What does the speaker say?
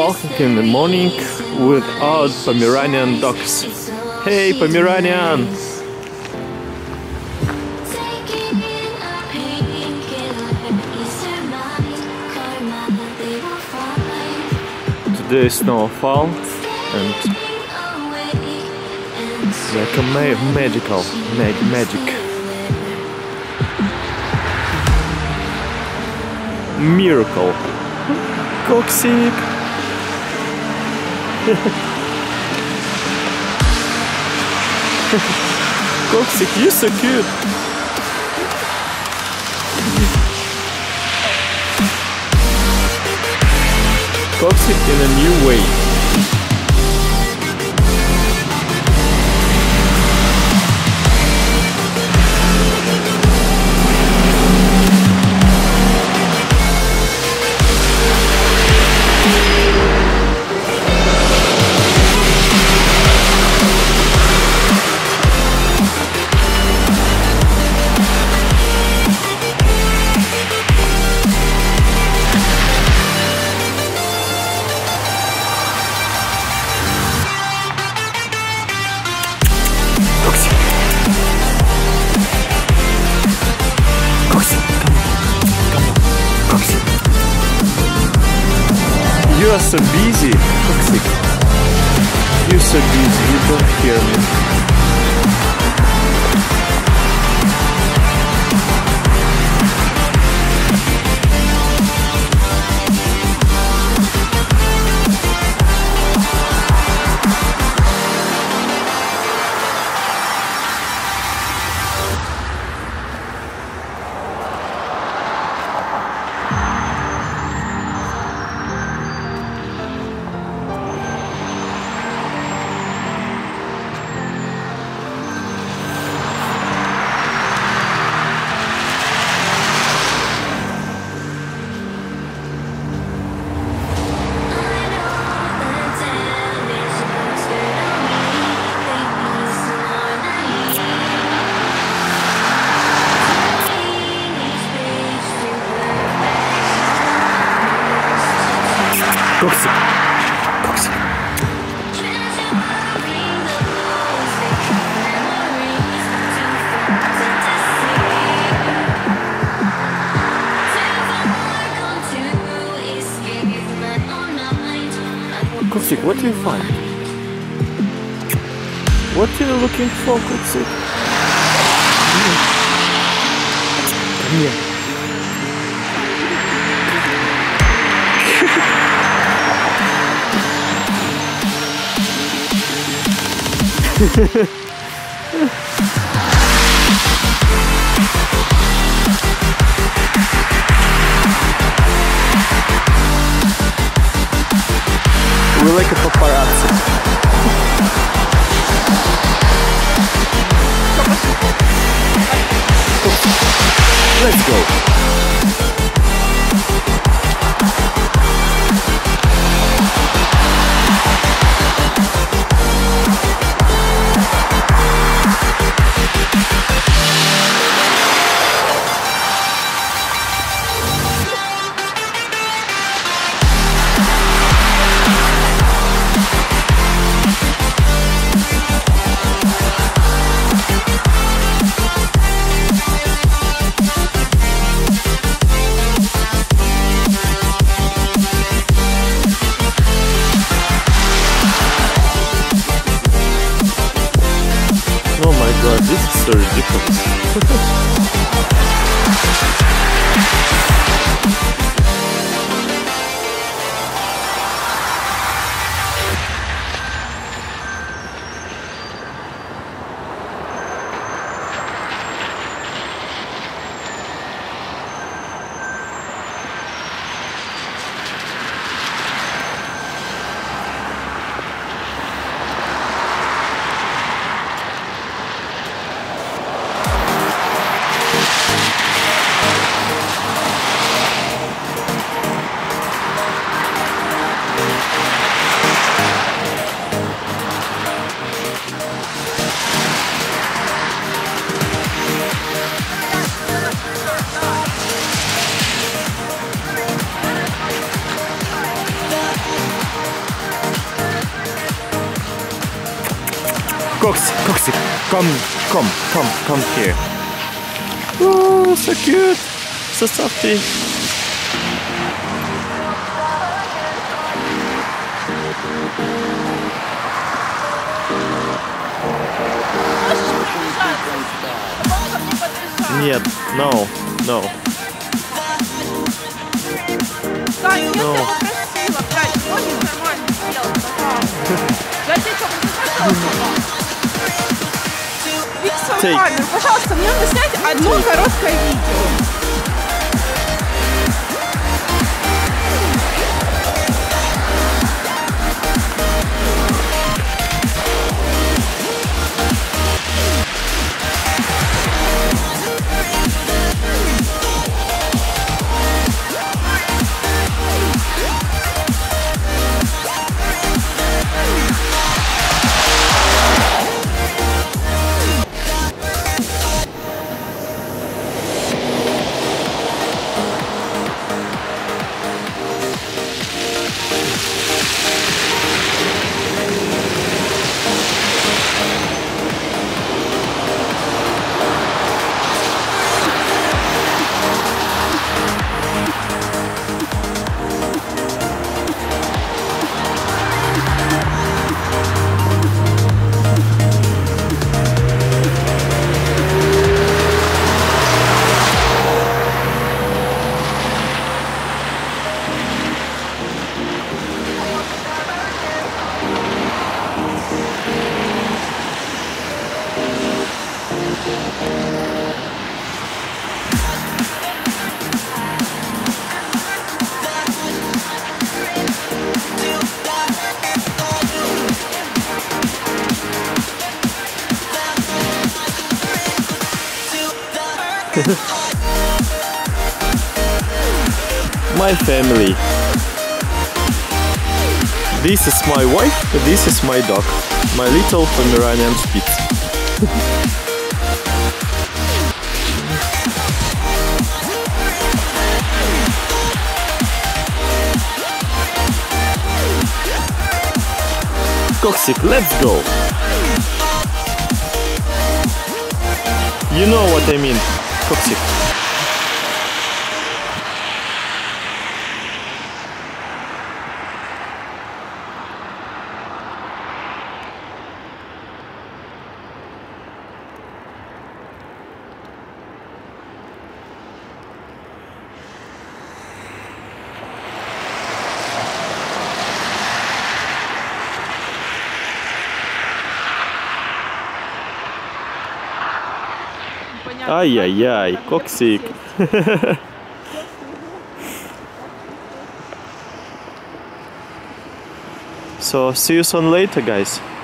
walking in the morning without Pomeranian dogs. Hey, Pomeranian! Today snowfall and like a magic miracle. Toxic. Toxic, you're so cute. Toxic in a new way. You are so busy, Toxic. You're so busy, you don't hear me. Toxic. Toxic. Toxic, what do you find? What are you looking for, Toxic? Come here. We like a paparazzi. Let's go. Oh my god, this is so ridiculous. Coxy, come here. Oh, so cute, so softy. Нет, no. Да, нет, No. это красиво, блядь, очень нормально сделано, да. Я тебе что, Викс нормально, пожалуйста, мне надо снять одно короткое видео. My family. This is my wife, this is my dog. My little Pomeranian Spitz. Coxic, let's go! You know what I mean, Coxic. Ай-яй-яй, Coxic. So, see you soon later, guys.